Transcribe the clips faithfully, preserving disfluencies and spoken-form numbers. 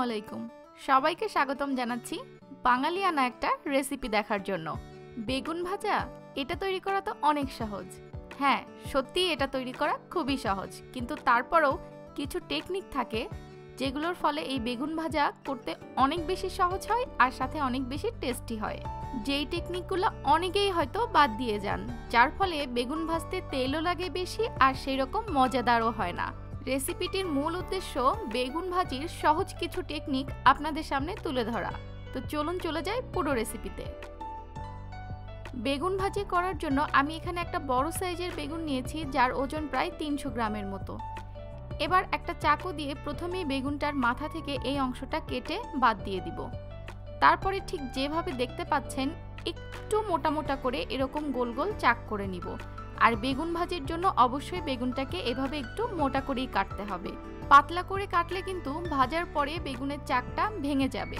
আলাইকুম। সবাইকে স্বাগতম জানাচ্ছি বাঙালিয়ানা একটা রেসিপি দেখার জন্য। বেগুন ভাজা এটা তৈরি করা তো অনেক সহজ। হ্যাঁ, সত্যি এটা তৈরি করা খুবই সহজ, কিন্তু তারপরেও কিছু টেকনিক থাকে যেগুলোর ফলে এই বেগুন ভাজা করতে অনেক বেশি সহজ হয় আর সাথে অনেক বেশি টেস্টি হয়। যেই টেকনিকগুলো অনেকেই হয়তো বাদ দিয়ে যান, যার ফলে বেগুন ভাজতে তেলও লাগে বেশি আর সেই রকম মজাদারও হয় না। রেসিপিটির মূল উদ্দেশ্য বেগুন ভাজির সহজ কিছু টেকনিক আপনাদের সামনে তুলে ধরা। তো চলুন চলে যাই পুরো রেসিপিতে। বেগুন ভাজি করার জন্য আমি এখানে একটা বড় সাইজের বেগুন নিয়েছি, যার ওজন প্রায় তিনশো গ্রামের মতো। এবার একটা চাকু দিয়ে প্রথমেই বেগুনটার মাথা থেকে এই অংশটা কেটে বাদ দিয়ে দিব। তারপরে ঠিক যেভাবে দেখতে পাচ্ছেন একটু মোটা মোটা করে এরকম গোল গোল চাক করে নিব। আর বেগুন ভাজির জন্য অবশ্যই বেগুনটাকে এভাবে একটু মোটা করেই কাটতে হবে। পাতলা করে কাটলে কিন্তু ভাজার পরে বেগুনের চাকটা ভেঙে যাবে।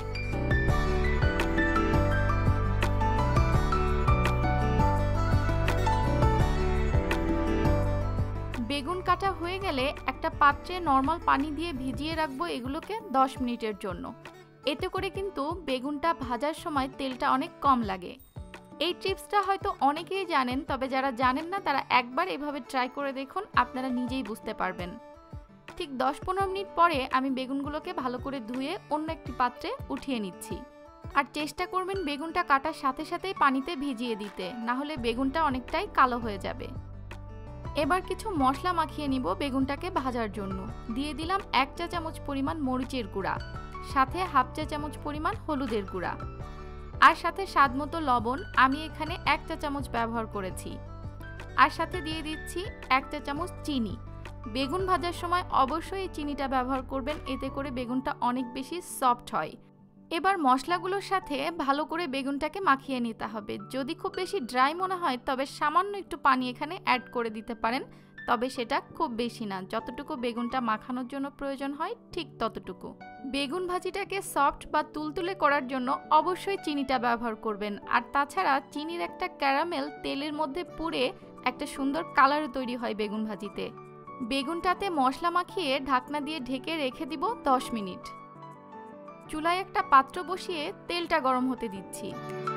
বেগুন কাটা হয়ে গেলে একটা পাত্রে নরমাল পানি দিয়ে ভিজিয়ে রাখবো এগুলোকে দশ মিনিটের জন্য। এতে করে কিন্তু বেগুনটা ভাজার সময় তেলটা অনেক কম লাগে। এই টিপসটা হয়তো অনেকেই জানেন, তবে যারা জানেন না তারা একবার এভাবে ট্রাই করে দেখুন, আপনারা নিজেই বুঝতে পারবেন। ঠিক দশ পনেরো মিনিট পরে আমি বেগুনগুলোকে ভালো করে ধুয়ে অন্য একটি পাত্রে উঠিয়ে নিচ্ছি। আর চেষ্টা করবেন বেগুনটা কাটার সাথে সাথেই পানিতে ভিজিয়ে দিতে, না হলে বেগুনটা অনেকটাই কালো হয়ে যাবে। এবার কিছু মশলা মাখিয়ে নিব বেগুনটাকে ভাজার জন্য। দিয়ে দিলাম এক চা চামচ পরিমাণ মরিচের গুঁড়া, সাথে হাফ চা চামচ পরিমাণ হলুদের গুঁড়া, আর সাথে স্বাদ মতো লবণ আমি এখানে এক চা চামচ ব্যবহার করেছি। আর সাথে দিয়ে দিচ্ছি এক চা চামচ চিনি। বেগুন ভাজার সময় অবশ্যই চিনিটা ব্যবহার করবেন, এতে করে বেগুনটা অনেক বেশি সফট হয়। এবার মশলাগুলোর সাথে ভালো করে বেগুনটাকে মাখিয়ে নিতে হবে। যদি খুব বেশি ড্রাই মনে হয় তবে সামান্য একটু পানি এখানে অ্যাড করে দিতে পারেন, তবে সেটা খুব বেশি না, যতটুকু বেগুনটা মাখানোর জন্য প্রয়োজন হয় ঠিক ততটুকু। বেগুন ভাজিটাকে সফট বা তুলতুলে করার জন্য অবশ্যই চিনিটা ব্যবহার করবেন। আর তাছাড়া চিনির একটা ক্যারামেল তেলের মধ্যে পুড়ে একটা সুন্দর কালার তৈরি হয় বেগুন ভাজিতে। বেগুনটাতে মশলা মাখিয়ে ঢাকনা দিয়ে ঢেকে রেখে দিব দশ মিনিট। চুলায় একটা পাত্র বসিয়ে তেলটা গরম হতে দিচ্ছি।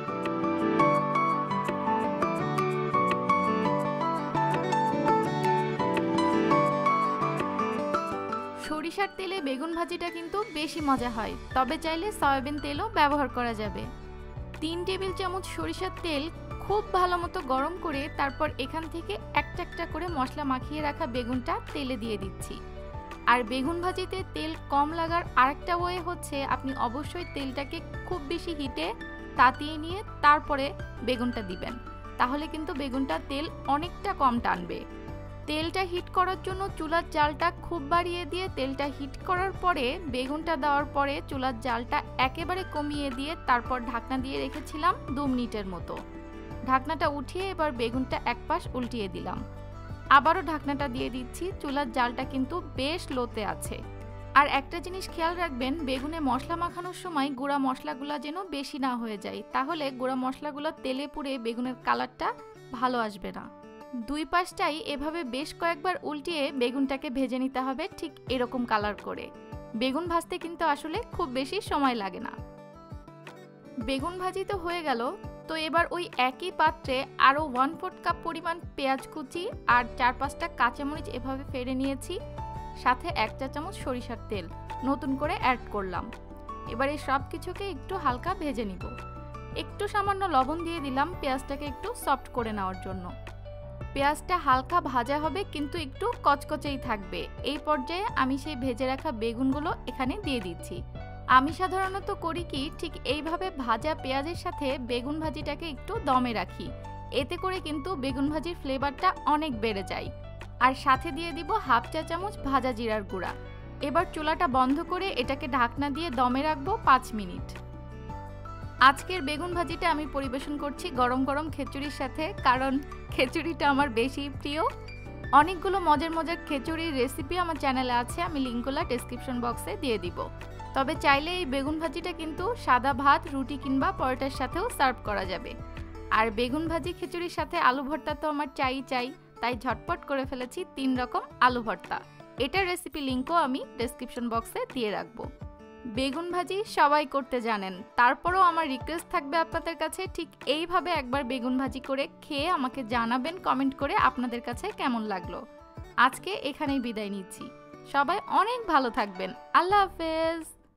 সরিষার তেলে বেগুন ভাজিটা কিন্তু বেশি মজা হয়, তবে চাইলে সয়াবিন তেলও ব্যবহার করা যাবে। তিন টেবিল চামচ সরিষার তেল খুব ভালো মতো গরম করে তারপর এখান থেকে একটা একটা করে মশলা মাখিয়ে রাখা বেগুনটা তেলে দিয়ে দিচ্ছি। আর বেগুন ভাজিতে তেল কম লাগার আরেকটা ওয়ে হচ্ছে আপনি অবশ্যই তেলটাকে খুব বেশি হিটে তাতিয়ে নিয়ে তারপরে বেগুনটা দিবেন, তাহলে কিন্তু বেগুনটা তেল অনেকটা কম টানবে। তেলটা হিট করার জন্য চুলার জালটা খুব বাড়িয়ে দিয়ে তেলটা হিট করার পরে বেগুনটা দেওয়ার পরে চুলার জালটা একেবারে কমিয়ে দিয়ে তারপর ঢাকনা দিয়ে রেখেছিলাম দু মিনিটের মতো। ঢাকনাটা উঠিয়ে এবার বেগুনটা এক পাশ উল্টিয়ে দিলাম, আবারও ঢাকনাটা দিয়ে দিচ্ছি। চুলার জালটা কিন্তু বেশ লোতে আছে। আর একটা জিনিস খেয়াল রাখবেন, বেগুনে মশলা মাখানোর সময় গুঁড়া মশলাগুলো যেন বেশি না হয়ে যায়, তাহলে গুঁড়া মশলাগুলো তেলে পুড়ে বেগুনের কালারটা ভালো আসবে না। দুই পাশটাই এভাবে বেশ কয়েকবার উল্টিয়ে বেগুনটাকে ভেজে নিতে হবে ঠিক এরকম কালার করে। বেগুন ভাজতে কিন্তু আসলে খুব বেশি সময় লাগে না। বেগুন ভাজি তো হয়ে গেল, তো এবার ওই একই পাত্রে আরও ওয়ান ফোর্থ কাপ পরিমাণ পেঁয়াজ কুচি আর চার পাঁচটা কাঁচামরিচ এভাবে ফেড়ে নিয়েছি, সাথে এক চা চামচ সরিষার তেল নতুন করে অ্যাড করলাম। এবার এই সব কিছুকে একটু হালকা ভেজে নিব। একটু সামান্য লবণ দিয়ে দিলাম পেঁয়াজটাকে একটু সফট করে নেওয়ার জন্য। পেঁয়াজটা হালকা ভাজা হবে কিন্তু একটু কচকচেই থাকবে। এই পর্যায়ে আমি সেই ভেজে রাখা বেগুনগুলো এখানে দিয়ে দিচ্ছি। আমি সাধারণত করি কি, ঠিক এইভাবে ভাজা পেঁয়াজের সাথে বেগুন ভাজিটাকে একটু দমে রাখি, এতে করে কিন্তু বেগুন ভাজির ফ্লেভারটা অনেক বেড়ে যায়। আর সাথে দিয়ে দিব হাফ চা চামচ ভাজা জিরার গুঁড়া। এবার চুলাটা বন্ধ করে এটাকে ঢাকনা দিয়ে দমে রাখবো পাঁচ মিনিট। আজকের বেগুন ভাজিটা আমি পরিবেশন করছি গরম গরম খিচুড়ির সাথে, কারণ খিচুড়িটা আমার বেশি প্রিয়। অনেকগুলো মজার মজার খিচুড়ির রেসিপি আমার চ্যানেলে আছে, আমি লিঙ্কগুলো ডেসক্রিপশন বক্সে দিয়ে দিব। তবে চাইলে এই বেগুন ভাজিটা কিন্তু সাদা ভাত, রুটি কিংবা পরোটার সাথেও সার্ভ করা যাবে। আর বেগুন ভাজি খিচুড়ির সাথে আলু ভর্তা তো আমার চাই চাই, তাই ঝটপট করে ফেলেছি তিন রকম আলু ভর্তা। এটার রেসিপি লিঙ্কও আমি ডেসক্রিপশন বক্সে দিয়ে রাখবো। বেগুন ভাজি সবাই করতে জানেন, তারপরেও আমার রিকোয়েস্ট থাকবে আপনাদের কাছে ঠিক এইভাবে একবার বেগুন ভাজি করে খেয়ে আমাকে জানাবেন কমেন্ট করে আপনাদের কাছে কেমন লাগলো। আজকে এখানেই বিদায় নিচ্ছি, সবাই অনেক ভালো থাকবেন, আল্লাহ হাফেজ।